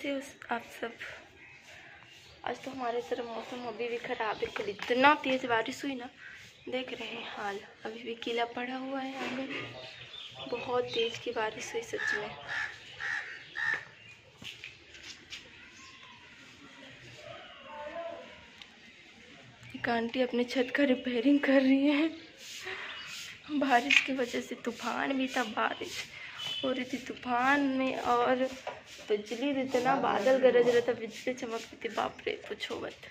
कैसे हो आप सब? आज तो हमारे तरफ मौसम अभी भी ख़राब है। कल इतना तेज़ बारिश हुई ना, देख रहे हैं हाल। अभी भी गीला पड़ा हुआ है आंगन। बहुत तेज़ की बारिश हुई सच में। एक आंटी अपने छत का रिपेयरिंग कर रही है। बारिश की वजह से तूफान भी था, बारिश हो रही थी तूफान में, और बिजली इतना बादल गरज रहा था, बिजली चमक रही थी, बाप रे पूछो मत।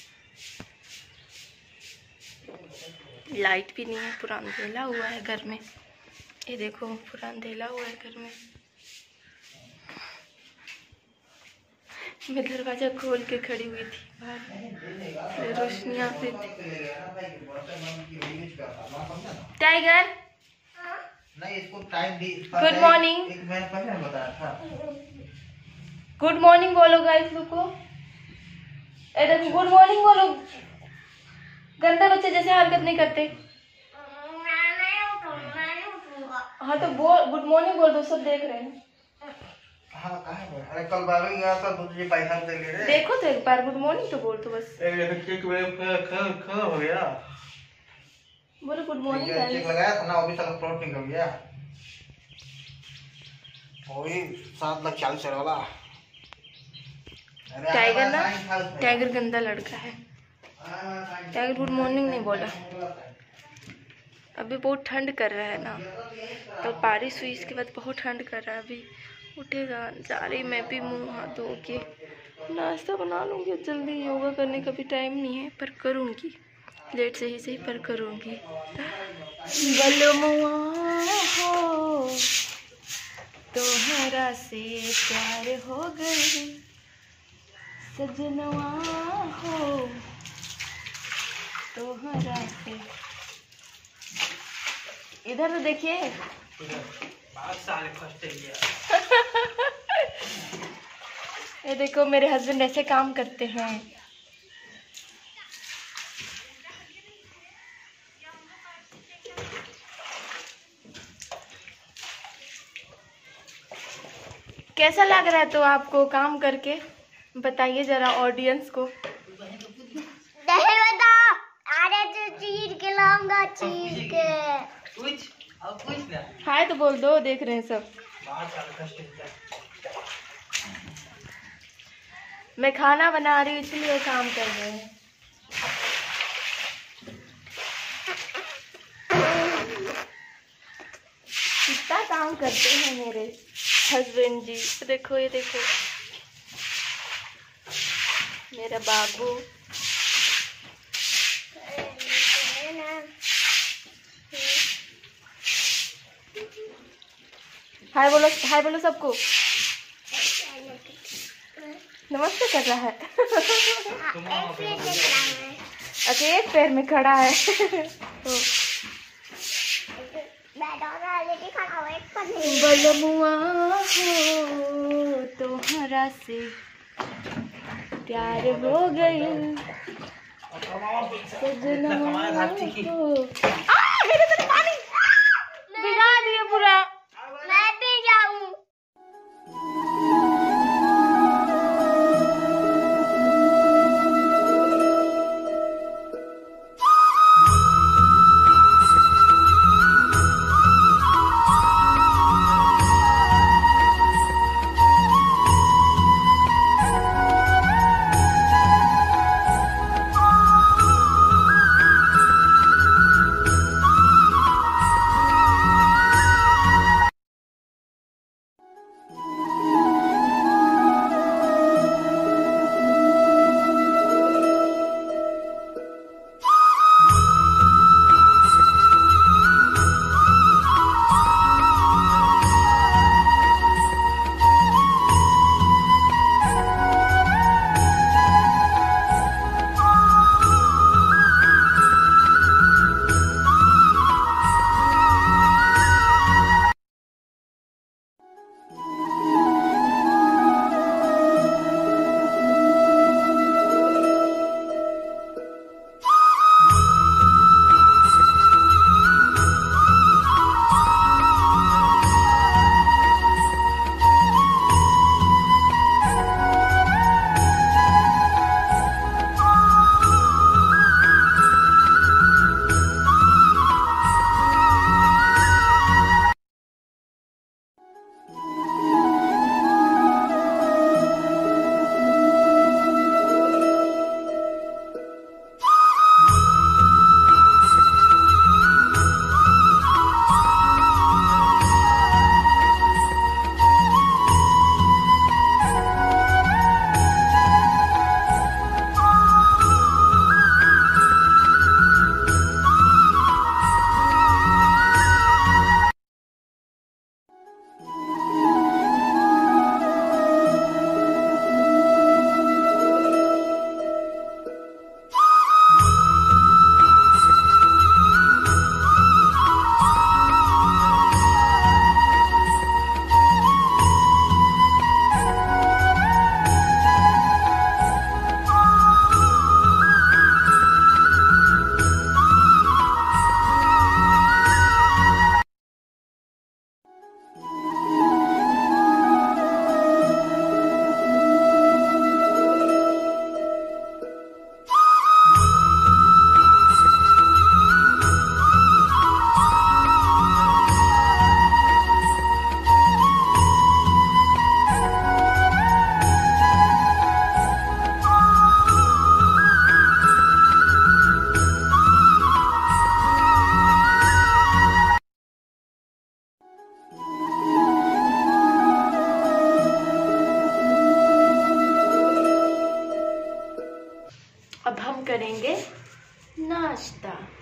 लाइट भी नहीं है, पूरा अंधेला हुआ है घर में। ये देखो पूरा अंधेला हुआ है घर में। मैं दरवाजा खोल के खड़ी हुई थी बाहर, रोशनी आ रही थी। टाइगर नहीं, इसको टाइम दी। Good morning. एक मैंने पहले बताया था। गुड मॉर्निंग बोलो गाइस लोग को। ए देखो गुड मॉर्निंग बोलो। गंदा बच्चे जैसे हरकत नहीं करते। हाँ तो बोल, गुड मॉर्निंग बोल दो, सब देख रहे हैं। हाँ कहाँ है? अरे कल बाबा गया था, तुझे पैसा दे ले रहे। देखो तो एक बार गुड मॉर्निंग तो बोल दो बस। एक हो गया। बोलो गुड मॉर्निंग। चेक लगाया था ना, अभी तक फ्रॉड निकल गया। वही 7,40,000 वाला। टाइगर ना, टाइगर गंदा लड़का है। टाइगर गुड मॉर्निंग नहीं बोला। अभी बहुत ठंड कर रहा है ना, कल बारिश हुई, इसके बाद बहुत ठंड कर रहा है। अभी उठेगा, जा रही मैं भी मुँह हाथ धो के नाश्ता बना लूँगी जल्दी। योगा करने का भी टाइम नहीं है, पर करूँगी, लेट से ही सही पर करूँगी। बलमुआ हो तोहरा से प्यार हो गई, सजनवा हो तोहरा से। इधर तो देखिए। ये देखो मेरे हस्बैंड ऐसे काम करते हैं। कैसा लग रहा है तो आपको काम करके? बताइए जरा ऑडियंस को। चीर के लाऊंगा, चीर के। हाय तो बोल दो, देख रहे हैं सब। मैं खाना बना रही हूँ इसलिए काम कर रहे हैं। कितना काम करते हैं मेरे हस्बैंड जी। तो देखो, ये देखो मेरा बाबू। हाय बोलो, हाय बोलो सबको। नमस्ते कर रहा है। अच्छा एक पैर में खड़ा है। बलमुआ हो तोहरा से प्यार हो गई, सजनवा हो। मेरे तो पानी भिगा दिया पूरा। मैं भी जाऊं।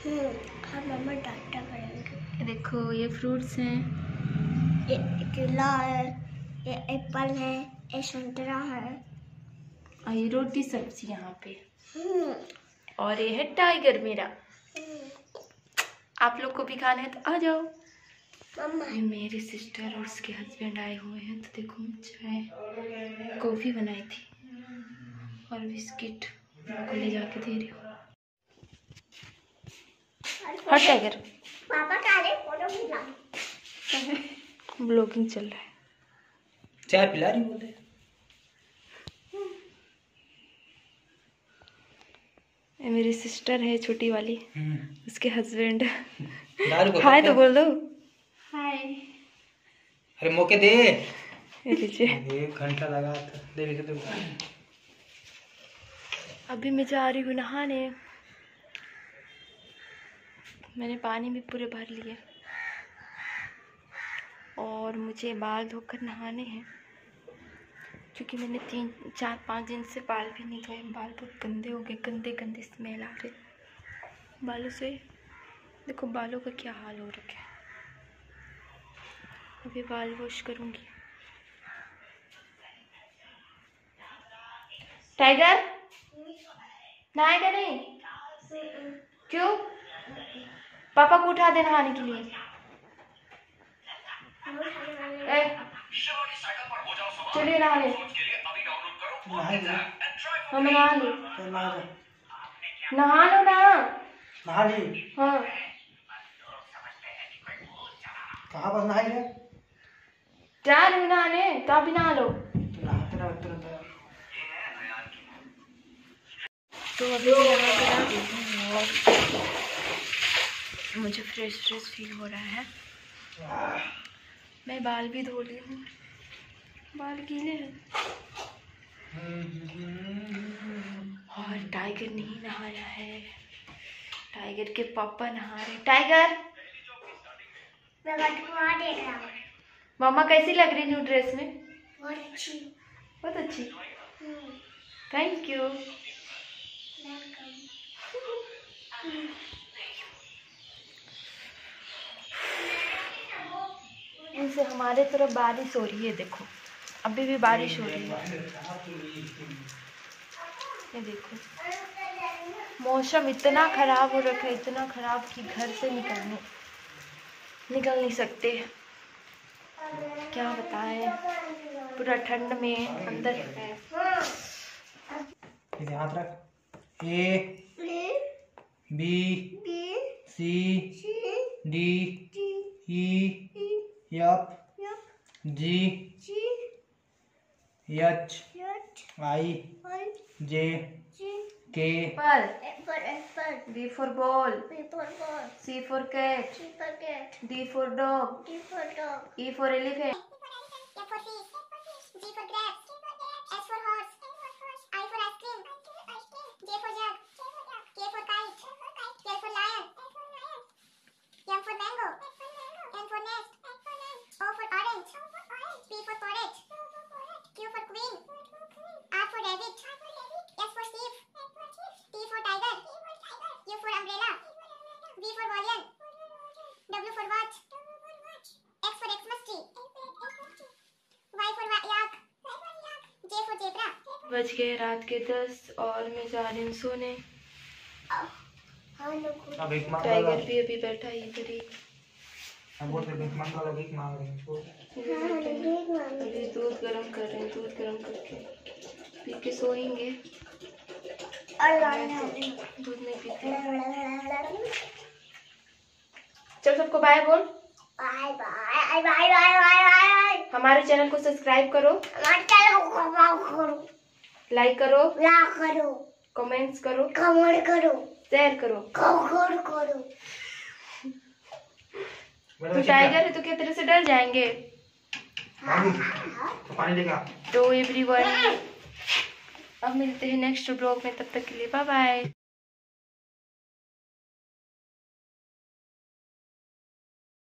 हाँ मम्मा डांटा करेंगे। देखो ये फ्रूट्स हैं, ये केला है, ये एप्पल है, ये संतरा है, और ये रोटी सब्जी यहाँ पे, और ये है टाइगर मेरा। आप लोग को भी खाना है तो आ जाओ। मम्मा ये मेरे सिस्टर और उसके हस्बैंड आए हुए हैं, तो देखो मैं चाय कॉफ़ी बनाई थी और बिस्किट उनको ले जाके दे रही हूँ। हट टाइगर, पापा का रे फोटो खिला। ब्लॉगिंग चल रहा है। चाय पिला रही बोले। ये मेरी सिस्टर है छोटी वाली, उसके हस्बैंड। दारू को हाय तो बोल दो। हाय। अरे मौके दे। ये लीजिए। 1 घंटा लगा था, दे दे। अभी मैं जा रही हूँ नहाने। मैंने पानी भी पूरे भर लिए और मुझे बाल धोकर नहाने हैं, क्योंकि मैंने 3-4-5 दिन से बाल भी नहीं धोए। बाल बहुत गंदे हो गए, गंदे गंदे स्मेल आ रहे बालों से। देखो बालों का क्या हाल हो रखा है। अभी बाल वॉश करूँगी। टाइगर नहाएगा नहीं? क्यों? पापा को उठा दे नहाने के लिए। चलिए नहाने। हम नहा लो। नहा लो ना। नहा ली? हाँ। कहाँ बस नहाई है? जा रही हूँ नहाने, तो आप भी नहा लो। नहाते रहो तुरंत। तो अभी नहा कर आ गई हूँ और मुझे फ्रेश फील हो रहा है। मैं बाल भी धो ली हूँ, बाल गीले हैं। और टाइगर नहीं नहाया है, टाइगर के पापा नहा रहे। टाइगर मैं वहाँ देख रहा हूँ। मामा कैसी लग रही न्यू ड्रेस में? बहुत अच्छी। बहुत अच्छी, थैंक यू। इनसे हमारे तरफ बारिश हो रही है, देखो अभी भी बारिश हो रही है। ये देखो मौसम इतना खराब हो रखा है, इतना खराब कि घर से निकल नहीं सकते। क्या बताएं, पूरा ठंड में अंदर है। इसे हाथ रख। A B C D E F G H I J K B for ball, C for cat, D for dog, E for elephant. F for fish, G for grapes, H for horse, I for ice cream, J for jug, K for kite, L for lion, M for mango, N for nest, O for orange, P for porridge, Q for queen, R for rabbit, S for sheep, T for tiger, U for umbrella, V for violin, W for watch, X for Xmas tree, Y for yak, J for zebra. बज गए रात के 10 और मैं जा रही हूँ सोने। अब एक मांग टाइगर भी अभी बैठा ही इधर ही। हम बोलते हैं मांग वाला एक मांग रहे हैं। अभी दूध गर्म कर रहे हैं, दूध गर्म करके पी के सोएंगे। दूध नहीं पीते। चल सबको बाय बोल। Bye bye bye bye bye. हमारे चैनल को सब्सक्राइब करो, हमारे चैनल को करो, लाइक करो, लाइक करो, कमेंट्स करो, कमेंट करो, शेयर करो। करो। तू टाइगर है तो क्या तेरे से डर जाएंगे? पानी लेगा। तो एवरीवन अब मिलते हैं नेक्स्ट ब्लॉग में, तब तक के लिए बाय बाय।